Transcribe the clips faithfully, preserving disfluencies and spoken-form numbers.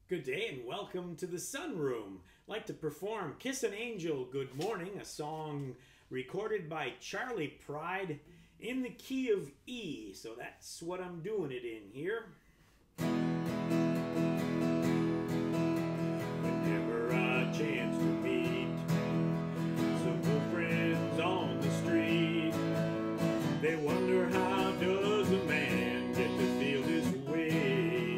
Good day and welcome to the Sunroom. I'd like to perform Kiss an Angel, Good Morning, a song recorded by Charley Pride in the key of E. So that's what I'm doing it in here. Whenever I chance to meet some old friends on the street, they wonder how does a man get to feel this way.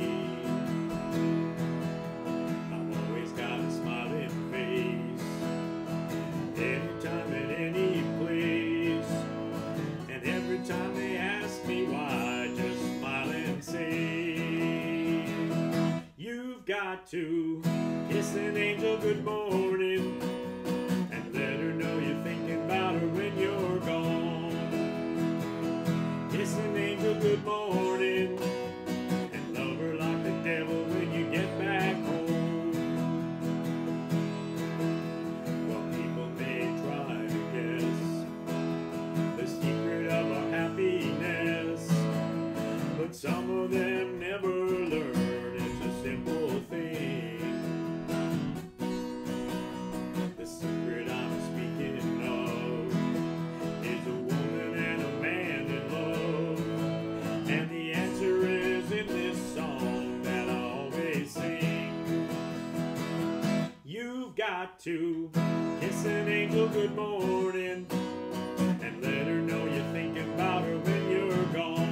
Anytime, at any place, and every time they ask me why, I just smile and say, you've got to kiss an angel good morning and let her know you're thinking about her when you're gone. Kiss an angel good morning and love her like the devil when you get back home. But some of them never learn, it's a simple thing. The secret I'm speaking of is a woman and a man in love, and the answer is in this song that I always sing. You've got to kiss an angel good morning and let her know you're thinking about her when you're gone.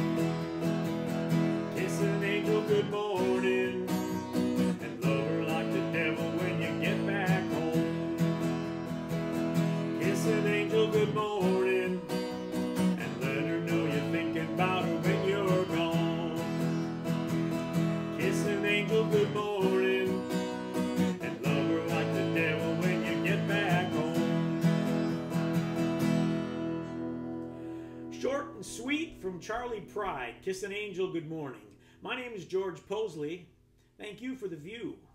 Good morning and love her like the devil when you get back home. Kiss an angel good morning and let her know you're thinking about her when you're gone. Kiss an angel good morning and love her like the devil when you get back home. Short and sweet from Charley Pride, Kiss an Angel Good Morning. My name is George Possley. Thank you for the view.